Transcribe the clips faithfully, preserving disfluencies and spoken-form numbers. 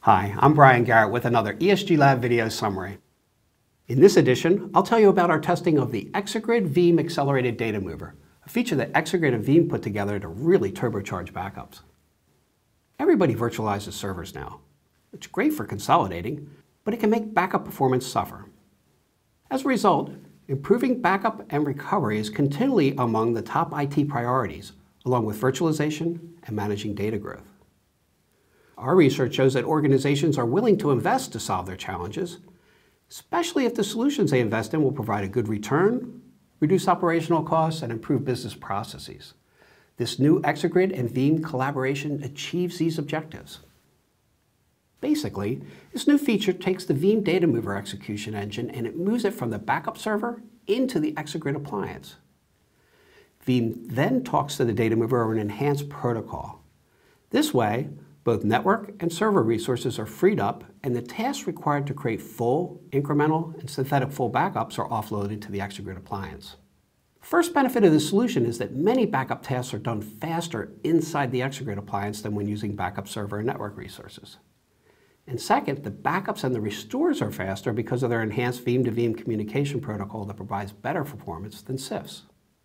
Hi, I'm Brian Garrett with another E S G Lab video summary. In this edition, I'll tell you about our testing of the Exagrid Veeam Accelerated Data Mover, a feature that Exagrid and Veeam put together to really turbocharge backups. Everybody virtualizes servers now. It's great for consolidating, but it can make backup performance suffer. As a result, improving backup and recovery is continually among the top I T priorities, along with virtualization and managing data growth. Our research shows that organizations are willing to invest to solve their challenges, especially if the solutions they invest in will provide a good return, reduce operational costs, and improve business processes. This new Exagrid and Veeam collaboration achieves these objectives. Basically, this new feature takes the Veeam Data Mover execution engine and it moves it from the backup server into the Exagrid appliance. Veeam then talks to the Data Mover over an enhanced protocol. This way, both network and server resources are freed up, and the tasks required to create full, incremental, and synthetic full backups are offloaded to the Exagrid appliance. First benefit of this solution is that many backup tasks are done faster inside the Exagrid appliance than when using backup server and network resources. And second, the backups and the restores are faster because of their enhanced Veeam to Veeam communication protocol that provides better performance than S I Fs.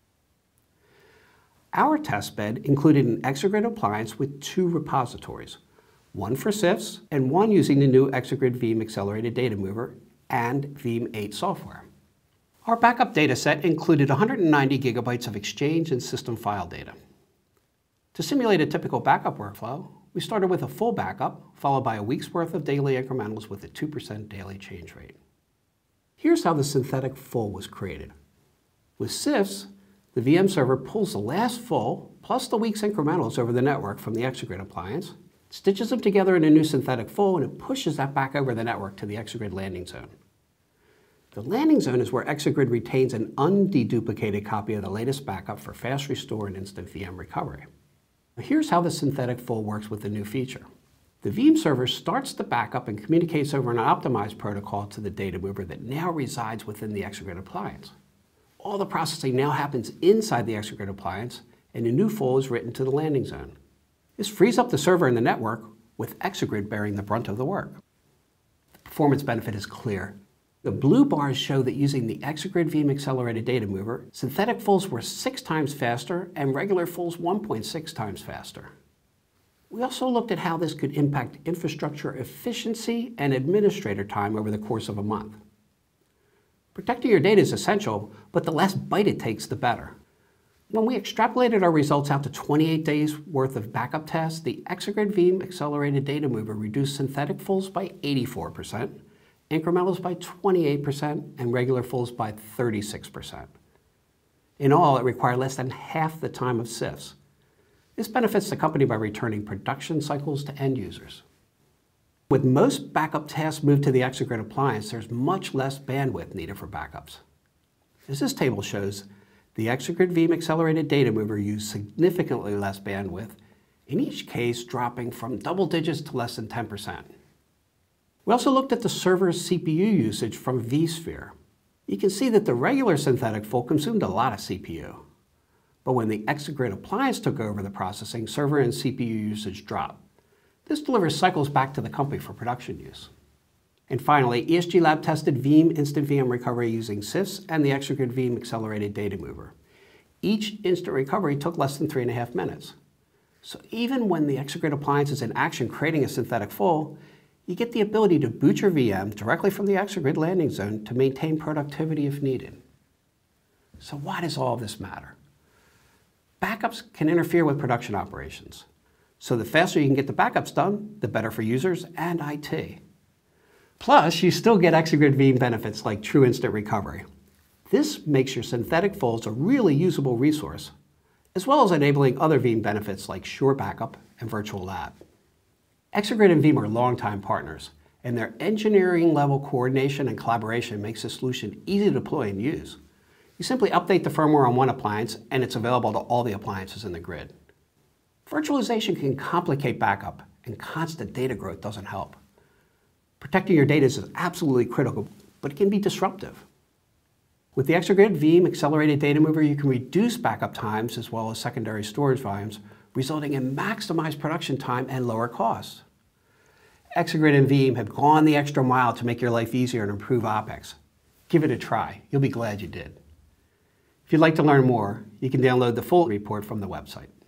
Our testbed included an Exagrid appliance with two repositories, one for S I Fs and one using the new Exagrid Veeam Accelerated Data Mover and Veeam eight software. Our backup data set included one hundred ninety gigabytes of Exchange and system file data. To simulate a typical backup workflow, we started with a full backup, followed by a week's worth of daily incrementals with a two percent daily change rate. Here's how the synthetic full was created. With S I Fs, the V M server pulls the last full plus the week's incrementals over the network from the Exagrid appliance, stitches them together in a new synthetic full, and it pushes that back over the network to the Exagrid landing zone. The landing zone is where Exagrid retains an undeduplicated copy of the latest backup for fast restore and instant V M recovery. Now here's how the synthetic full works with the new feature. The Veeam server starts the backup and communicates over an optimized protocol to the data mover that now resides within the Exagrid appliance. All the processing now happens inside the Exagrid appliance, and a new full is written to the landing zone. This frees up the server and the network, with Exagrid bearing the brunt of the work. The performance benefit is clear. The blue bars show that using the Exagrid Veeam Accelerated Data Mover, synthetic fulls were six times faster and regular fulls one point six times faster. We also looked at how this could impact infrastructure efficiency and administrator time over the course of a month. Protecting your data is essential, but the less bite it takes, the better. When we extrapolated our results out to twenty-eight days worth of backup tests, the Exagrid Veeam Accelerated Data Mover reduced synthetic fulls by eighty-four percent, incrementals by twenty-eight percent, and regular fulls by thirty-six percent. In all, it required less than half the time of S I Fs. This benefits the company by returning production cycles to end users. With most backup tasks moved to the Exagrid appliance, there's much less bandwidth needed for backups. As this table shows, the Exagrid Veeam Accelerated Data Mover used significantly less bandwidth, in each case dropping from double digits to less than ten percent. We also looked at the server's C P U usage from vSphere. You can see that the regular synthetic full consumed a lot of C P U. But when the Exagrid appliance took over the processing, server and C P U usage dropped. This delivers cycles back to the company for production use. And finally, E S G Lab tested Veeam Instant V M Recovery using S I Fs and the Exagrid Veeam Accelerated Data Mover. Each instant recovery took less than three and a half minutes. So even when the Exagrid appliance is in action creating a synthetic full, you get the ability to boot your V M directly from the Exagrid landing zone to maintain productivity if needed. So why does all of this matter? Backups can interfere with production operations. So the faster you can get the backups done, the better for users and I T. Plus, you still get Exagrid Veeam benefits like true instant recovery. This makes your synthetic fulls a really usable resource, as well as enabling other Veeam benefits like Sure Backup and Virtual Lab. Exagrid and Veeam are longtime partners, and their engineering-level coordination and collaboration makes the solution easy to deploy and use. You simply update the firmware on one appliance, and it's available to all the appliances in the grid. Virtualization can complicate backup, and constant data growth doesn't help. Protecting your data is absolutely critical, but it can be disruptive. With the Exagrid Veeam Accelerated Data Mover, you can reduce backup times as well as secondary storage volumes, resulting in maximized production time and lower costs. Exagrid and Veeam have gone the extra mile to make your life easier and improve OpEx. Give it a try. You'll be glad you did. If you'd like to learn more, you can download the full report from the website.